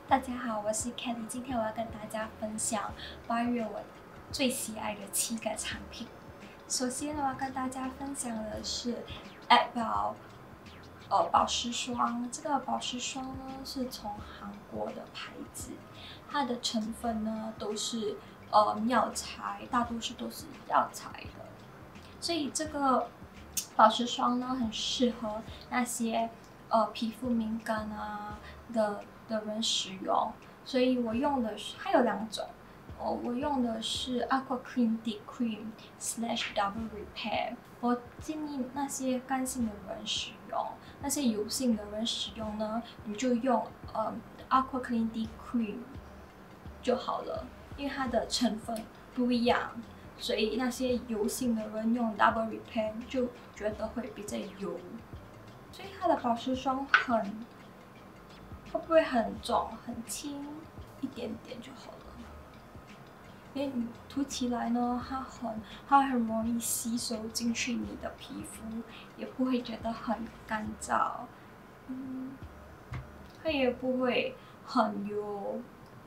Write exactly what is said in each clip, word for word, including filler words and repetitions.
大家好，我是 Kelly， 今天我要跟大家分享八月我最喜爱的七个产品。首先我要跟大家分享的是 Acwell 呃保湿霜。这个保湿霜呢是从韩国的牌子，它的成分呢都是呃药材，大多数都是药材的，所以这个保湿霜呢很适合那些呃皮肤敏感啊的。的人使用，所以我用的是它有两种，哦，我用的是 Aqua Clinity Cream slash Double Repair。我建议那些干性的人使用，那些油性的人使用呢，你就用呃 Aqua Clinity Cream 就好了，因为它的成分不一样，所以那些油性的人用 Double Repair 就觉得会比较油，所以它的保湿霜很。会不会很重？很轻，一点点就好了。因为你涂起来呢，它很它很容易吸收进去你的皮肤，也不会觉得很干燥，嗯，它也不会很油，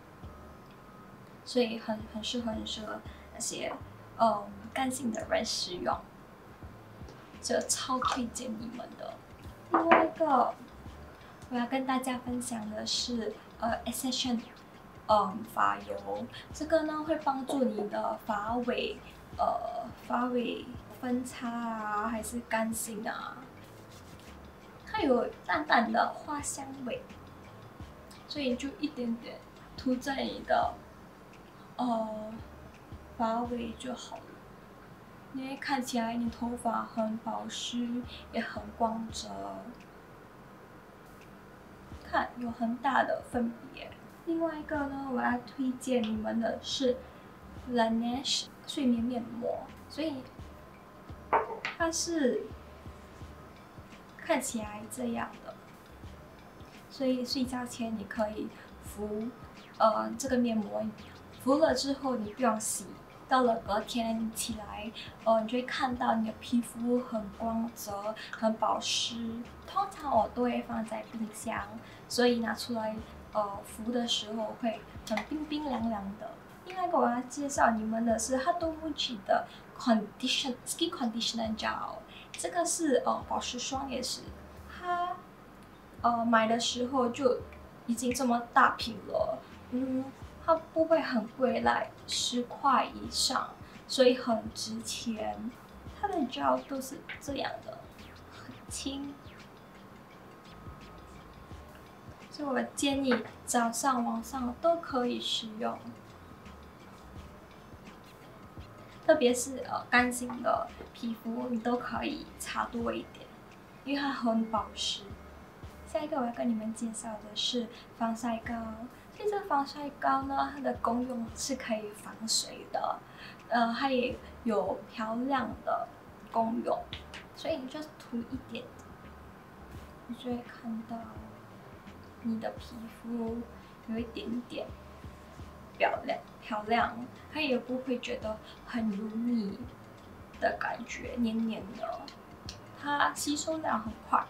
所以很很适合很适合那些嗯干性的人使用，这超推荐你们的。另外一个。我要跟大家分享的是，呃 ，Anessa， 嗯，发油，这个呢会帮助你的发尾，呃，发尾分叉啊，还是干性啊，它有淡淡的花香味，所以就一点点涂在你的，呃，发尾就好了。你会看起来你头发很保湿，也很光泽。看有很大的分别。另外一个呢，我要推荐你们的是 Laneige 睡眠面膜，所以它是看起来这样的，所以睡觉前你可以敷呃这个面膜，敷了之后你不用洗。到了隔天你起来，呃，你就会看到你的皮肤很光泽、很保湿。通常我都会放在冰箱，所以拿出来呃敷的时候会很冰冰凉凉的。另外一个我要介绍你们的是 Hatomugi 的 Condition Skin Conditioner Gel， 这个是呃保湿霜也是，它呃买的时候就已经这么大瓶了，嗯。它不会很贵，来十块以上，所以很值钱。它的胶都是这样的，很轻，所以我建议早上、晚上都可以使用。特别是呃干性的皮肤，你都可以擦多一点，因为它很保湿。下一个我要跟你们介绍的是防晒膏。所以这个防晒膏呢，它的功用是可以防水的，呃，它也有漂亮的功用，所以你就涂一点，你就会看到你的皮肤有一点点漂亮漂亮，它也不会觉得很油腻的感觉，黏黏的，它吸收量很快，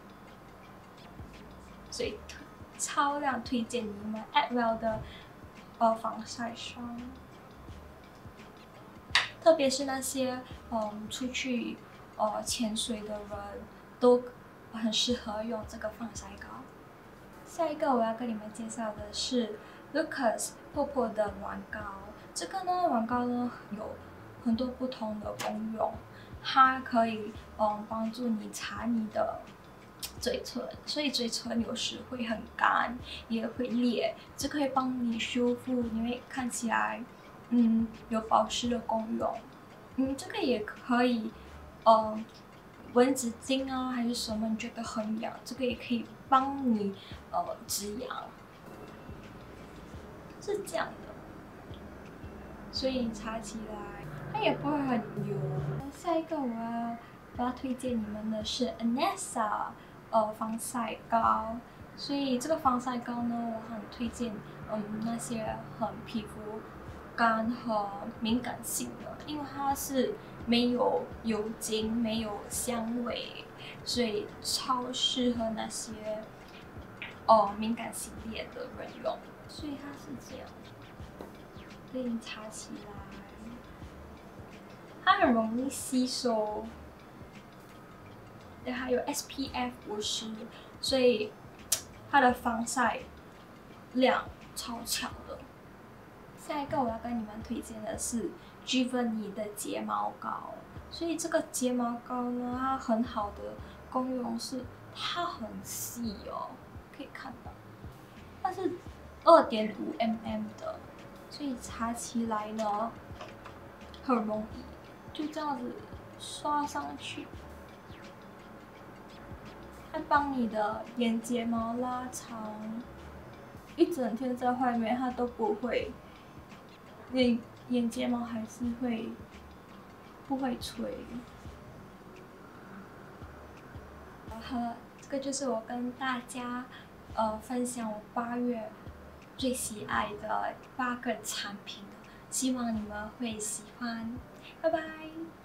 所以。超量推荐你们 Acwell 的呃防晒霜，特别是那些嗯出去呃潜水的人都很适合用这个防晒膏。下一个我要跟你们介绍的是 Lucas Paw Paw 的软膏，这个呢软膏呢有很多不同的功用，它可以嗯帮助你擦你的。嘴唇，所以嘴唇有时会很干，也会裂，这可以帮你修复，你会看起来，嗯，有保湿的功用。嗯，这个也可以，呃，蚊子叮啊还是什么，你觉得很痒，这个也可以帮你呃止痒，是这样的。所以擦起来它也不会很油。下一个我要我要推荐你们的是 Anessa。呃，防晒膏，所以这个防晒膏呢，我很推荐，嗯，那些很皮肤干和敏感性的，因为它是没有油精、没有香味，所以超适合那些哦敏感系列的人用，所以它是这样，给你擦起来，它很容易吸收，对，还有 S P F 五十，所以它的防晒量超强的。下一个我要跟你们推荐的是 Giverny 的睫毛膏，所以这个睫毛膏呢，它很好的功用是它很细哦，可以看到，它是 二点五 毫米 的，所以擦起来呢很容易，就这样子刷上去，它帮你的眼睫毛拉长，一整天在外面它都不会。眼眼睫毛还是会不会垂。好，这个就是我跟大家呃分享我八月最喜爱的八个产品，希望你们会喜欢，拜拜。